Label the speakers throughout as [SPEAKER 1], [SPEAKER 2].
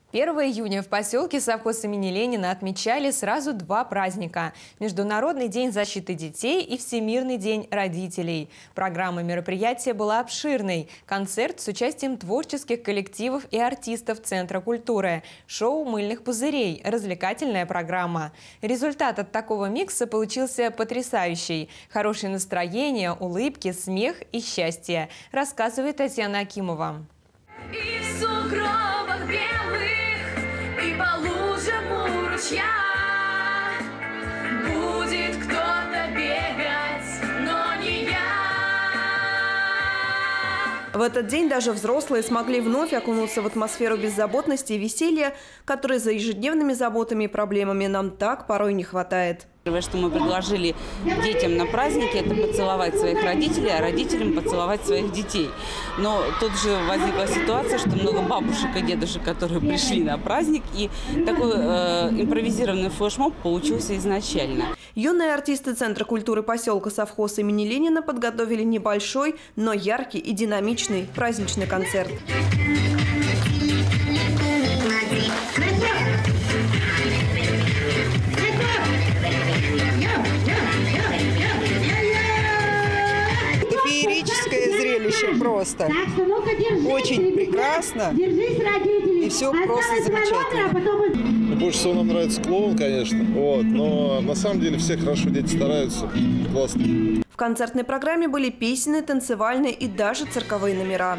[SPEAKER 1] 1 июня в поселке совхоз имени Ленина отмечали сразу два праздника – Международный день защиты детей и Всемирный день родителей. Программа мероприятия была обширной. Концерт с участием творческих коллективов и артистов Центра культуры, шоу «Мыльных пузырей», развлекательная программа. Результат от такого микса получился потрясающий. Хорошее настроение, улыбки, смех и счастье, рассказывает Татьяна Акимова.
[SPEAKER 2] И в сугробах белых, и по лужам у ручья будет кто-то бегать, но не я.
[SPEAKER 3] В этот день даже взрослые смогли вновь окунуться в атмосферу беззаботности и веселья, которой за ежедневными заботами и проблемами нам так порой не хватает.
[SPEAKER 4] Первое, что мы предложили детям на празднике, это поцеловать своих родителей, а родителям поцеловать своих детей. Но тут же возникла ситуация, что много бабушек и дедушек, которые пришли на праздник, и такой импровизированный флешмоб получился изначально.
[SPEAKER 3] Юные артисты Центра культуры поселка совхоз имени Ленина подготовили небольшой, но яркий и динамичный праздничный концерт.
[SPEAKER 5] Феерическое зрелище просто. Очень прекрасно. И все просто замечательно.
[SPEAKER 6] Больше всего нам нравится клоун, конечно. Но на самом деле все хорошо, дети стараются. Классно.
[SPEAKER 3] В концертной программе были песенные, танцевальные и даже цирковые номера.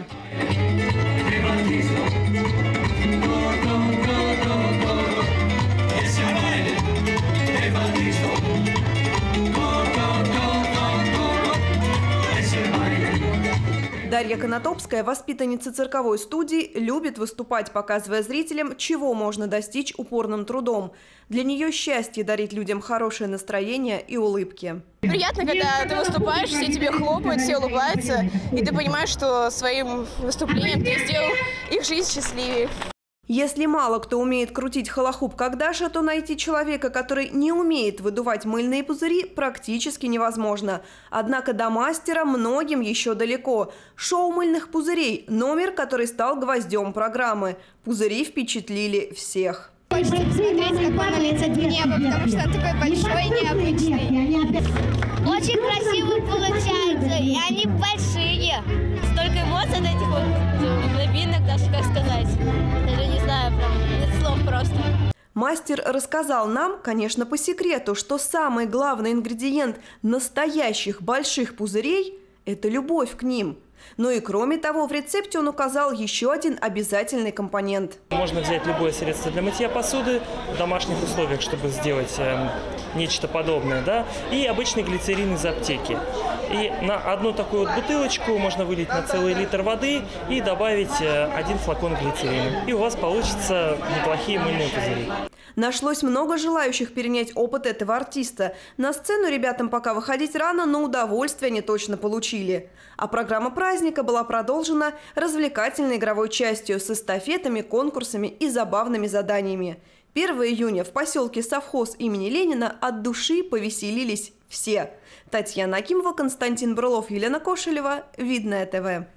[SPEAKER 3] Дарья Конотопская, воспитанница цирковой студии, любит выступать, показывая зрителям, чего можно достичь упорным трудом. Для нее счастье дарить людям хорошее настроение и улыбки.
[SPEAKER 7] Приятно, когда ты выступаешь, все тебе хлопают, все улыбаются, и ты понимаешь, что своим выступлением ты сделал их жизнь счастливее.
[SPEAKER 3] Если мало кто умеет крутить хулахуп, как Даша, то найти человека, который не умеет выдувать мыльные пузыри, практически невозможно. Однако до мастера многим еще далеко. Шоу «Мыльных пузырей» – номер, который стал гвоздем программы. Пузыри впечатлили всех.
[SPEAKER 8] Хочется посмотреть, как он улетит в небо, потому что он такой большой и необычный. Очень красиво получается, и они большие. Столько эмоций от этих вот глубинок, даже как сказать. Даже не знаю, прям нет слов просто.
[SPEAKER 3] Мастер рассказал нам, конечно, по секрету, что самый главный ингредиент настоящих больших пузырей – это любовь к ним. Ну и кроме того, в рецепте он указал еще один обязательный компонент.
[SPEAKER 9] Можно взять любое средство для мытья посуды в домашних условиях, чтобы сделать нечто подобное, да, и обычный глицерин из аптеки. И на одну такую вот бутылочку можно вылить на целый литр воды и добавить 1 флакон глицерина. И у вас получатся неплохие мыльные пузыри.
[SPEAKER 3] Нашлось много желающих перенять опыт этого артиста. На сцену ребятам пока выходить рано, но удовольствие они точно получили. А программа праздника была продолжена развлекательной игровой частью с эстафетами, конкурсами и забавными заданиями. 1 июня в поселке совхоз имени Ленина от души повеселились все. Татьяна Акимова, Константин Брылов, Елена Кошелева. Видное ТВ.